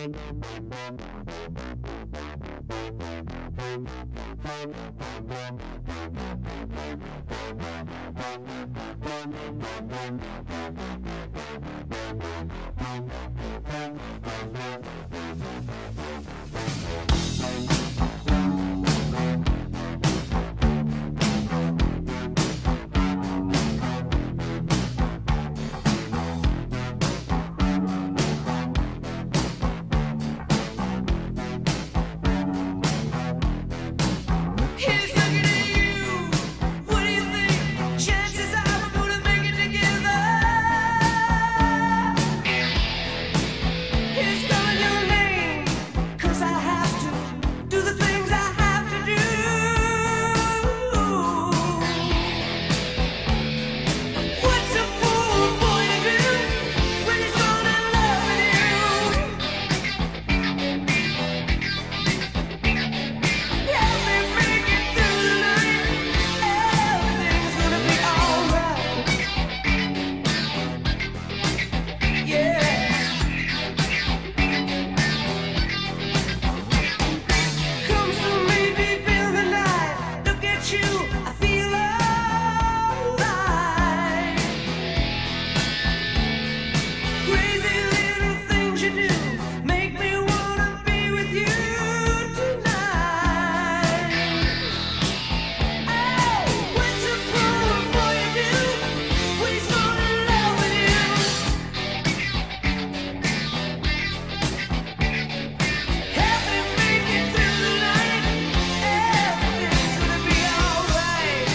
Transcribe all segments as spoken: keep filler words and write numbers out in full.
Help me make it through the night. Everything's gonna be alright.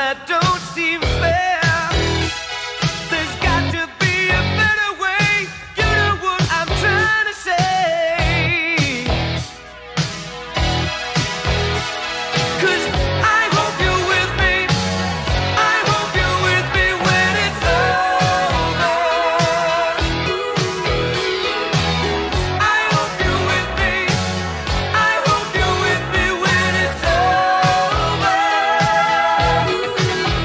that don't seem fair. There's got to be a better way. You know what I'm trying to say. 'Cause I hope you're with me. I hope you're with me when it's over. I hope you're with me. I hope you're with me when it's over.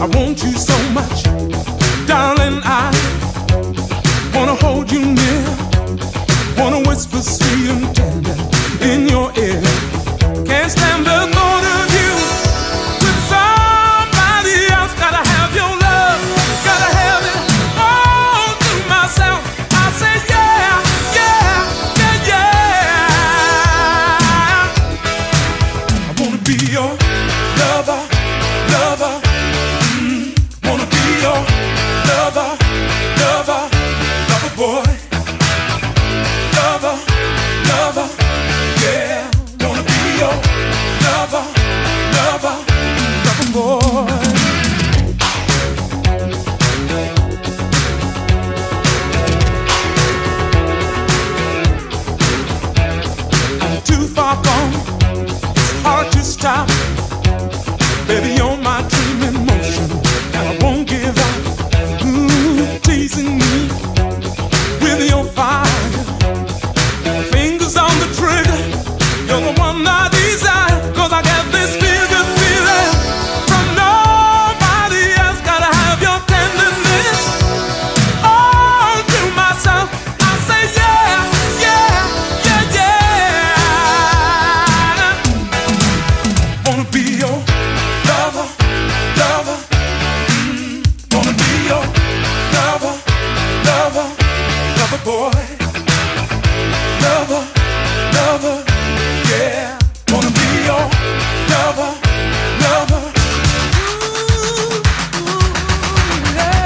I want you so much, darling. I wanna hold you near, wanna whisper sweet and tender in your ear. Can't stand the thought of you with somebody else. Gotta have your love, gotta have it all to myself. I say yeah, yeah, yeah, yeah. I wanna be your lover, lover. Mm, wanna be your lover, lover, lover boy. Lover, lover, yeah. Wanna be your lover, lover, lover boy. I'm too far gone, it's hard to stop. Baby, you're my dream in motion, and I won't give up. Ooh, teasing me with your fire, fingers on the trigger. You're the one I desire, 'cause I got this feel good feeling from nobody else. Gotta have your tenderness all to myself. I say yeah, yeah, yeah, yeah. Wanna be your lover, lover. Mm, wanna be your lover, lover, lover boy. Lover, lover, yeah. Wanna be your lover, lover. Ooh, ooh, yeah.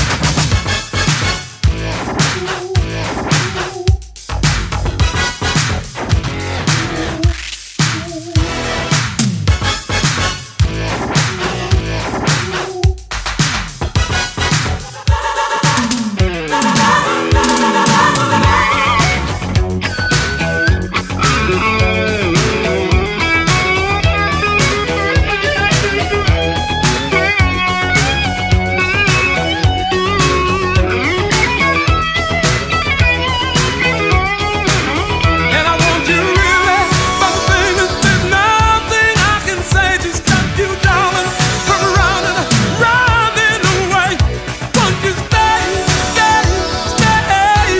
And I want you really, but the thing is there's nothing I can say. Just stop you, darling, from around and around in a way. Won't you stay, stay, stay?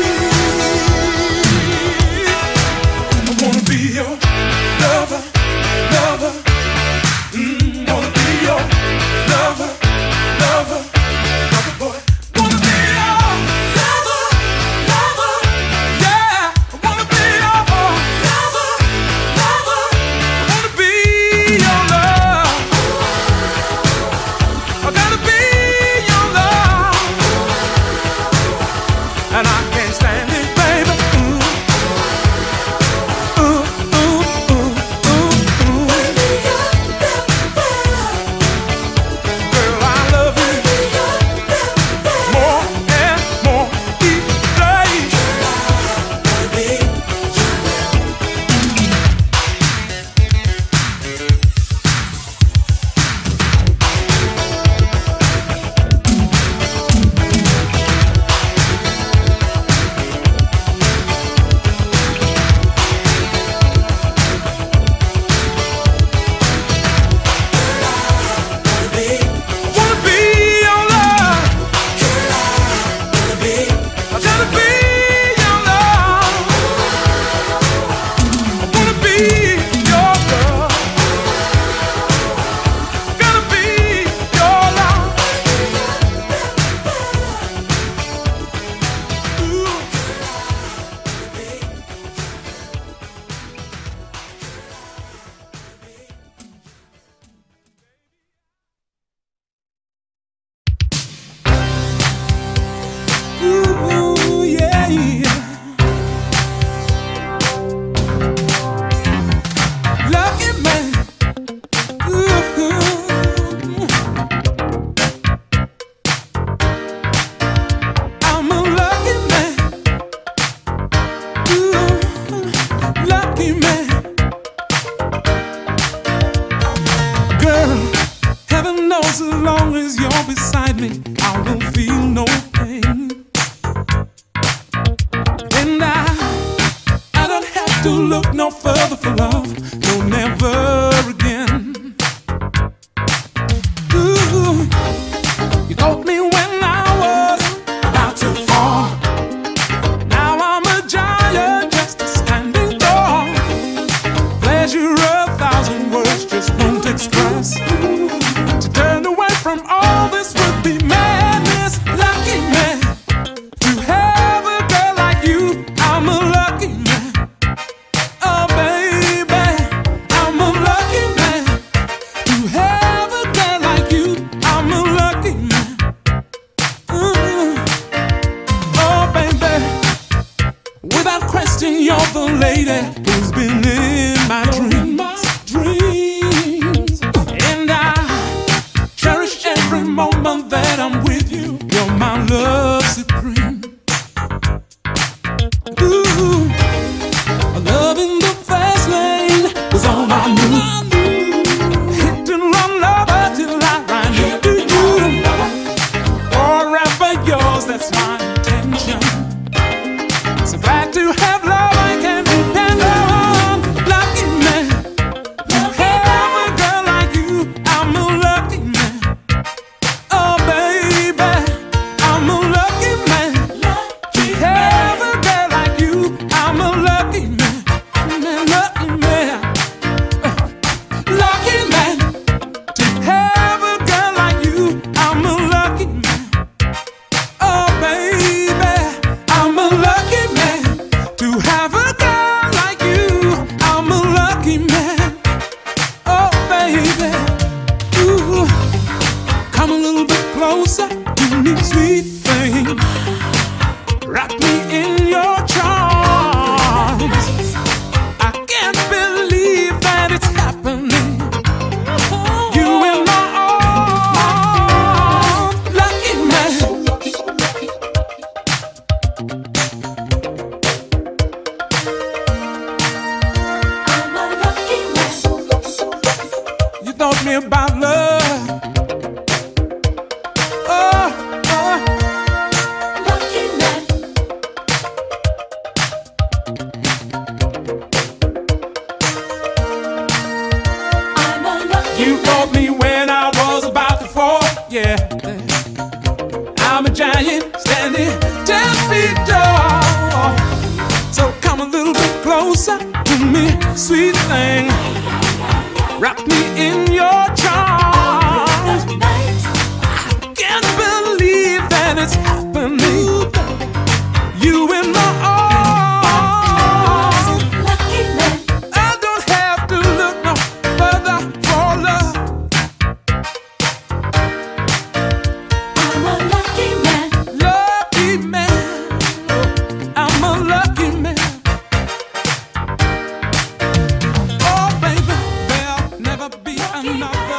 I wanna be your lover, lover. Mm, wanna be your lover, lover, lover boy. Wanna be your lover, lover. Yeah, I wanna be your lover, lover. I wanna be your love. I gotta be your love, and I can't stand it, baby. Ooh, ooh, ooh, ooh, ooh, ooh. Girl, I love you more and more each day. Wanna be your love. I gotta be your love. I wanna be your girl. Gotta be your love. Ooh, ooh, yeah, yeah. Lucky man. Ooh, ooh. I'm a lucky man. Ooh, lucky man. Girl, heaven knows as long as you're beside me, I will feel no pain. And I, I don't have to look no further for love, no, never again. Ooh, baby, who's been in my dreams, dreams, and I cherish every moment that I'm with you. You're my love supreme. Ooh, love in the fast lane was all I knew. Hit and run lover till I run into you. Forever yours, that's my intention. So glad to have love I can depend on. Lucky man, to have a girl like you. I'm a lucky man. Oh baby, I'm a lucky man. To have a girl like you. I'm a lucky man, man, lucky man, uh, lucky man. To have a girl like you. I'm a lucky man. Oh baby, I'm a lucky man. To have a girl like you, I'm a lucky man. Oh baby, ooh, come a little bit closer to me, sweet thing. Rock me in your charms. I can't believe that it's happening. You in my arms, lucky man. I'm a lucky man. You taught me about love. Oh, oh, Lucky man. I'm a lucky you man. taught me when I was about to fall. Yeah, I'm a giant standing ten feet tall. So come a little bit closer to me, sweet thing. Rock me in your charms. Night. Can't believe that it's happening. You in my arms. Lucky man. I don't have to look no further for love. I'm a lucky man. Lucky man, I'm a lucky man. Oh baby, there'll never be another.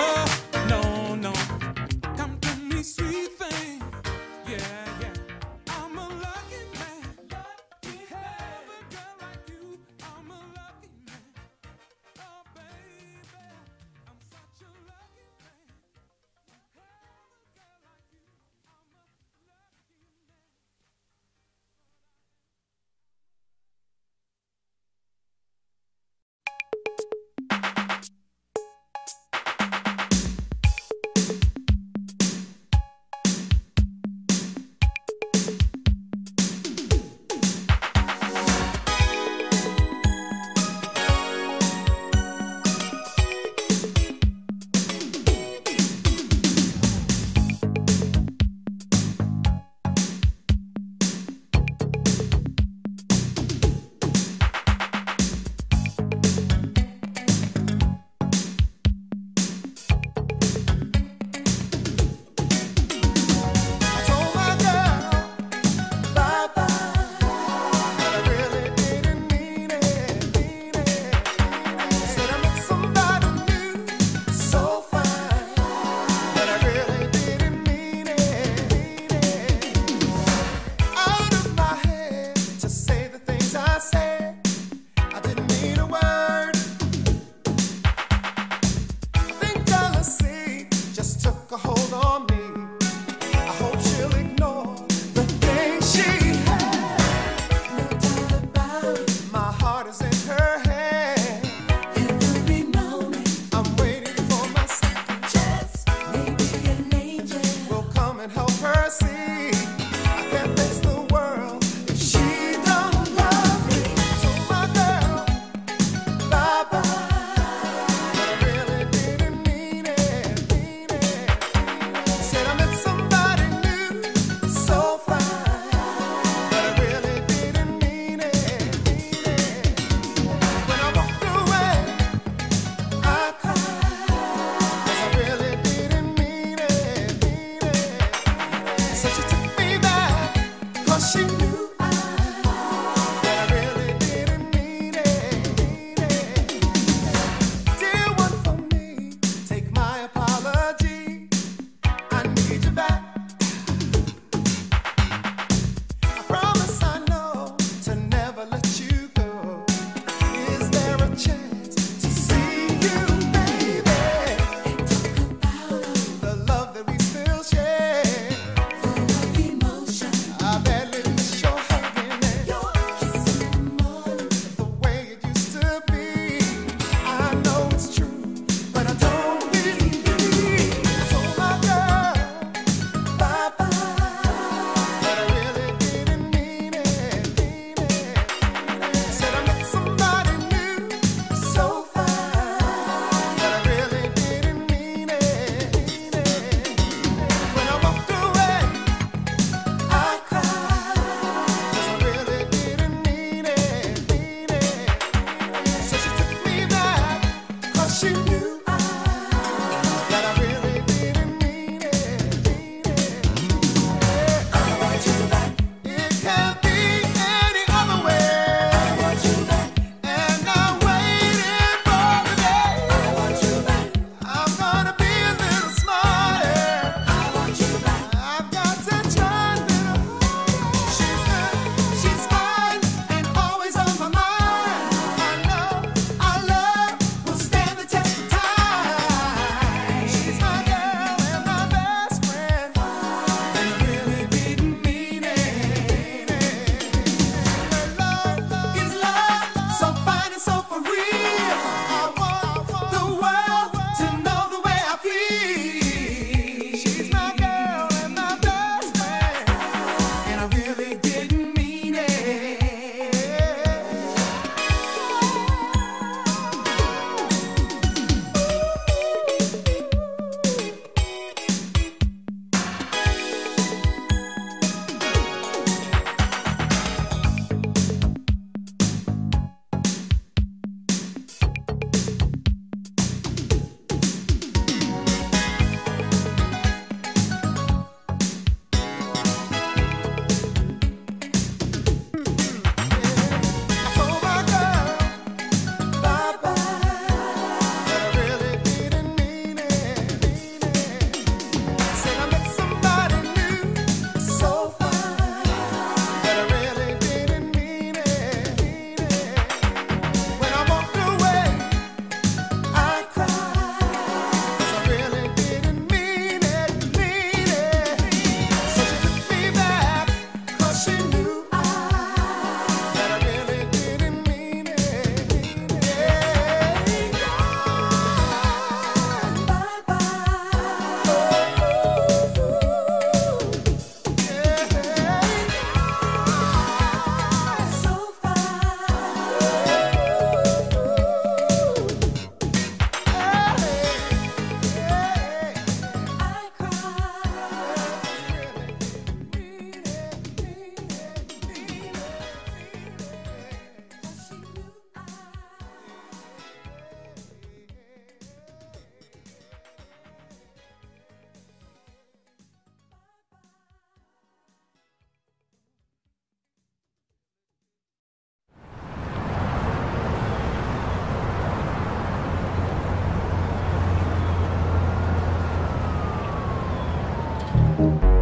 man.